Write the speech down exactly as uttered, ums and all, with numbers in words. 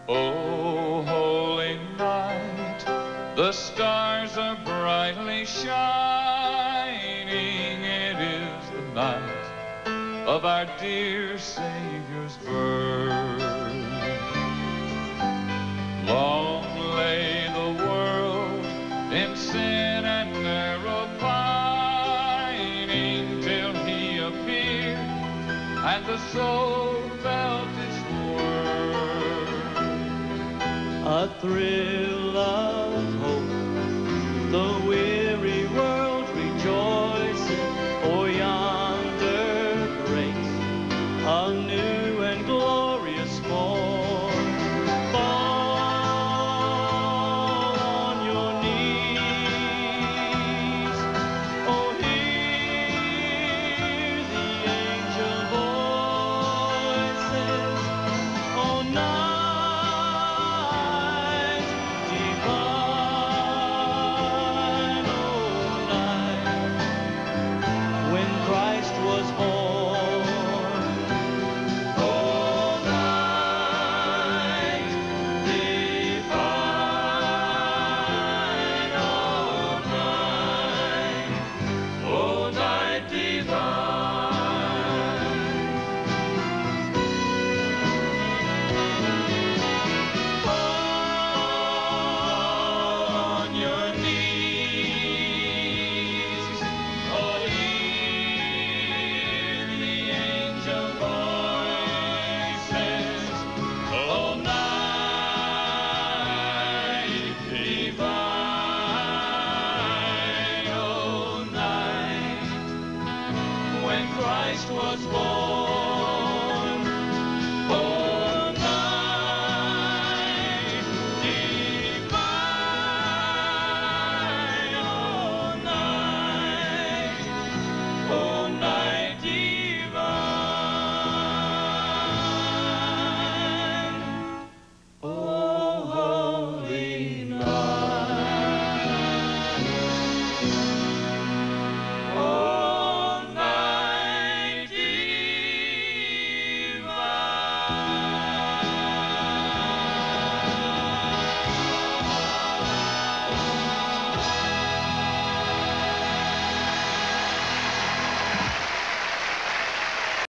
Oh, holy night, the stars are brightly shining. It is the night of our dear Savior's birth. Long lay the world in sin and narrow pining till He appeared and the soul felt its worth. A thrill of hope, the weary world rejoicing, for yonder breaks a new